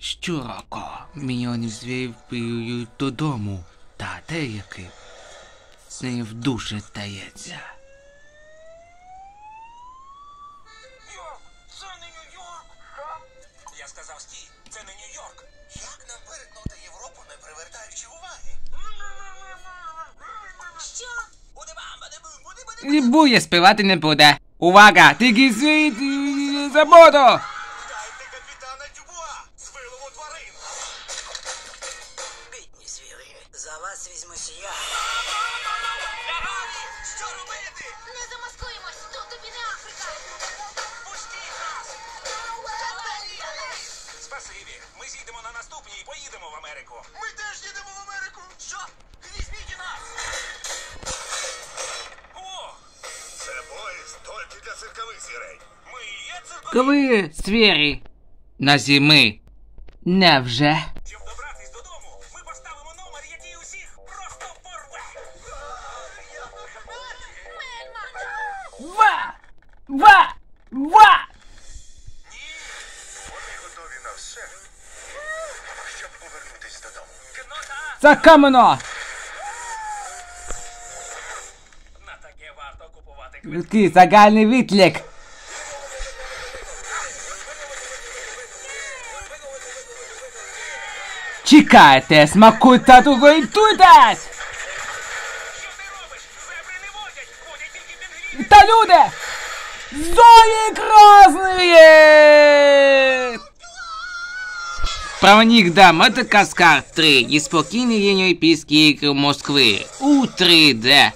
Щороку мільйонів звірів прилюють додому, та деяким з нею в душі стається. Це не Нью-Йорк! Я сказав, стій, це не Нью-Йорк. Як нам перетнути Європу, не привертаючи уваги? Що? І бує співати не буде. Увага! Тільки світ забуду! Дайте капітана Дюбуа з вилову тварин! Бідні звірі, за вас візьмусь я. Що робити? Не замаскуємось, тут тобі не Африка. Пустіть нас! Спасибі, ми зійдемо на наступній і поїдемо в Америку. Ми теж їдемо в Америку! Що? Візьміть і нас! О! Це поїзд тільки для циркових звірей. Ми і є циркові. Коли звірі на зими. Невже? Щоб добратись додому, ми поставимо номер, який усіх просто порве. Ва! Ва! Ва! Ні, вони готові на все, щоб повернутись додому. Кнота! За камено! На таке варто купувати Такий загальний відлік. Чекайте, смакуйте, готуйтесь! Що ти робиш? Зебри не водять, водять тільки пінгвіни. Та люди! Зої красные! Проводник до Мадагаскар 3. Неспокійні Олімпійські ігри Москви у 3D.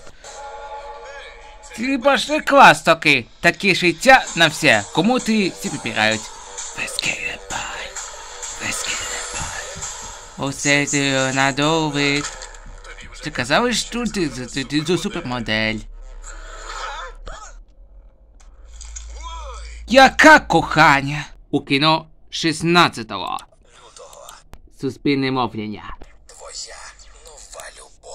Ти пошли клас таки. Таке життя на все. Кому ти всі підбирають. Вескелепай. Вескелепай. Усе ти надовить. Ти казали, що ти супермодель. Яка кохання? У кіно 16-го. Лютого. Суспільне мовлення. Твоя нова любов.